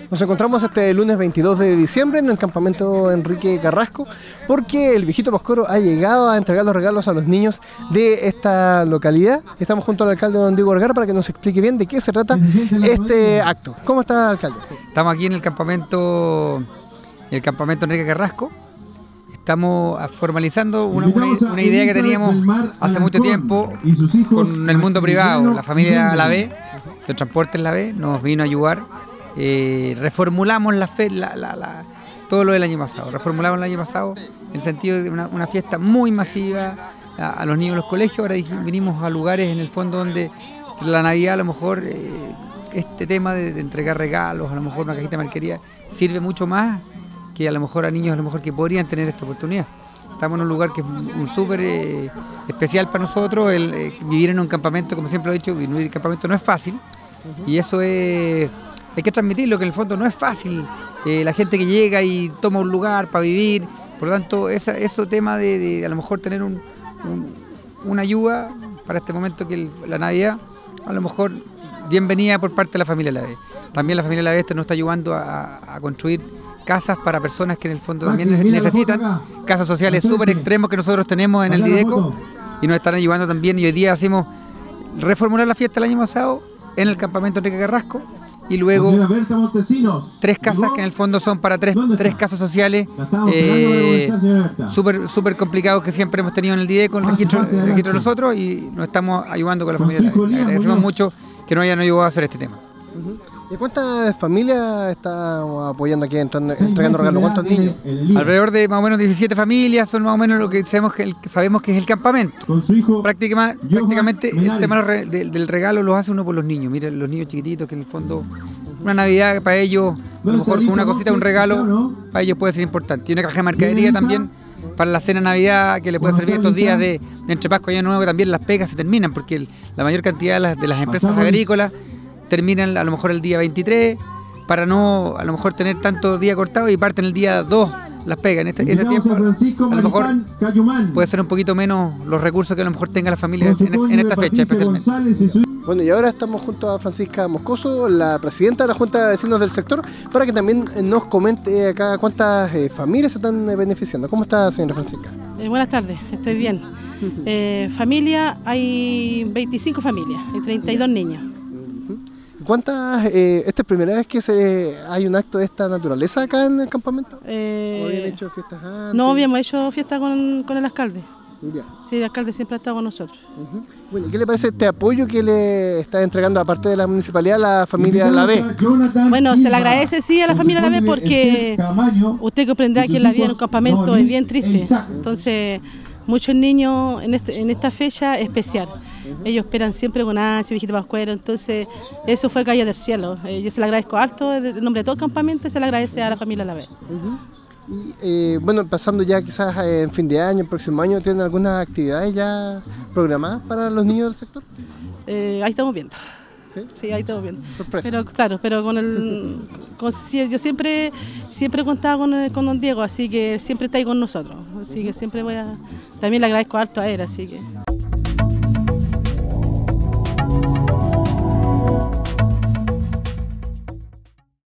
Nos encontramos este lunes 22 de diciembre en el campamento Enrique Carrasco porque el viejito Pascuero ha llegado a entregar los regalos a los niños de esta localidad. Estamos junto al alcalde don Diego Vergara para que nos explique bien de qué se trata este acto. ¿Cómo está, alcalde? Estamos aquí en el campamento Enrique Carrasco. Estamos formalizando una idea que teníamos hace mucho tiempo con el mundo privado. La familia Lavé, de Transportes Lavé, nos vino a ayudar. Reformulamos todo lo del año pasado. Reformulamos el año pasado en el sentido de una fiesta muy masiva a los niños de los colegios. Ahora vinimos a lugares en el fondo donde la Navidad, a lo mejor este tema de entregar regalos, a lo mejor una cajita de marquería, sirve mucho más que a lo mejor a niños que podrían tener esta oportunidad. Estamos en un lugar que es un súper especial para nosotros. Vivir en un campamento, como siempre he dicho, vivir en un campamento no es fácil. Y eso hay que transmitirlo, que en el fondo no es fácil. La gente que llega y toma un lugar para vivir, por lo tanto, ese tema de a lo mejor tener una ayuda para este momento que la Navidad, a lo mejor bienvenida por parte de la familia Lavé. También la familia Lavé nos está ayudando a construir casas para personas que en el fondo también necesitan, casos sociales súper extremos que nosotros tenemos en el Dideco y nos están ayudando también. Y hoy día hacemos reformular la fiesta del año pasado en el campamento Enrique Carrasco y luego 3 casas que en el fondo son para tres casos sociales súper complicados que siempre hemos tenido en el Dideco, el registro de nosotros, y nos estamos ayudando con la familia. Le agradecemos mucho que nos hayan ayudado a hacer este tema. ¿Y cuántas familias está apoyando aquí entregando regalos? ¿Cuántos niños? Alrededor de más o menos 17 familias, son más o menos lo que sabemos que es el campamento. Prácticamente el tema del regalo lo hace uno por los niños. Miren, los niños chiquititos, que en el fondo una Navidad para ellos, a lo mejor con una cosita, un regalo, para ellos puede ser importante. Y una caja de mercadería también para la cena de Navidad, que le puede servir estos días de entre Pascua y Año Nuevo, que también las pegas se terminan, porque la mayor cantidad de las empresas agrícolas terminan a lo mejor el día 23 para no a lo mejor tener tanto día cortado y parten el día 2 las pegas. En ese tiempo a lo mejor puede ser un poquito menos los recursos que a lo mejor tenga la familia en esta fecha especialmente. Bueno, y ahora estamos junto a Francisca Moscoso, la presidenta de la Junta de Vecinos del sector, para que también nos comente acá cuántas familias se están beneficiando. ¿Cómo está, señora Francisca? Buenas tardes, estoy bien. Familia, hay 25 familias, hay 32 niños. ¿Cuántas? ¿Esta es la primera vez que hay un acto de esta naturaleza acá en el campamento? ¿O habían hecho fiestas antes? No, habíamos hecho fiesta con el alcalde. Ya. Sí, el alcalde siempre ha estado con nosotros. Bueno, ¿y qué le parece este apoyo que le está entregando, aparte de la municipalidad, a la familia Lavé? Bueno, se le agradece sí a la familia Lavé porque usted comprenderá que la vida en un campamento es bien triste. Entonces, muchos niños en esta fecha especial. Ellos esperan siempre con ansia, viejito Pascuero, entonces eso fue calle del cielo. Yo se le agradezco harto, en nombre de todo el campamento, se le agradece a la familia Lavé. Y bueno, pasando ya quizás en fin de año, el próximo año, ¿tienen algunas actividades ya programadas para los niños del sector? Ahí estamos viendo. Sí, ahí estamos viendo. Sorpresa. Pero claro, yo siempre contaba con don Diego, así que siempre está ahí con nosotros. Así que siempre también le agradezco harto a él, así que...